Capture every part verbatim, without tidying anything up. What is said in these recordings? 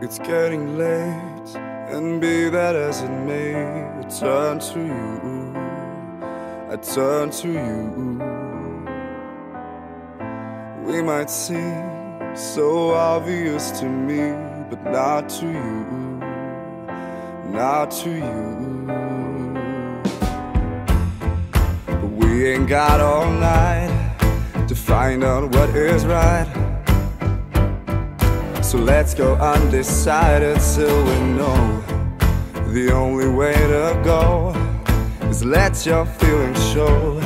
It's getting late, and be that as it may, I turn to you, I turn to you. We might seem so obvious to me, but not to you, not to you. But we ain't got all night to find out what is right. So let's go undecided till we know the only way to go is let your feelings show.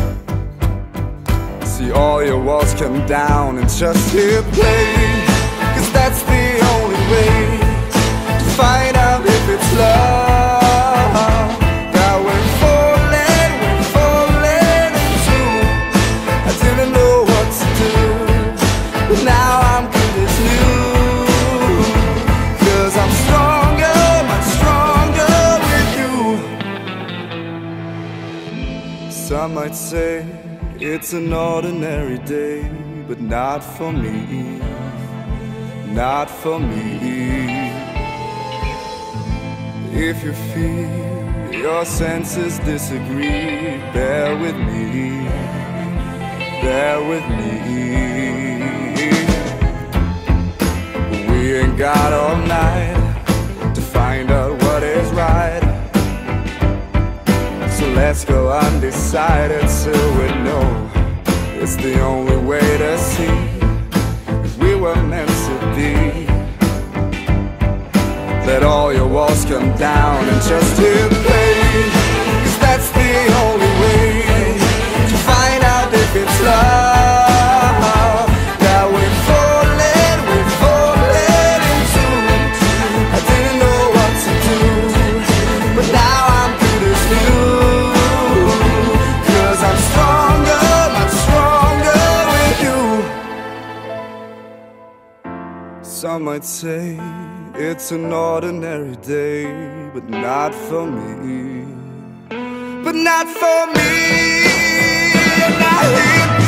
See all your walls come down and just hit play, 'cause that's the only way to find out if it's love that we're falling, we're falling into. I didn't know what to do, but now I'm good as new. I'm stronger, much stronger with you. Some might say it's an ordinary day, but not for me, not for me. If you feel your senses disagree, bear with me, bear with me. We ain't got all night to find out what is right. So let's go undecided till we know it's the only way to see if we were meant to be. Let all your walls come down and just hit play, 'cause that's the only way to find out if it's love that we're falling, we're falling into. I didn't know what to do, but now I'm good as new. 'Cause I'm stronger, much stronger with you. Some might say it's an ordinary day, but not for me, but not for me. And I hit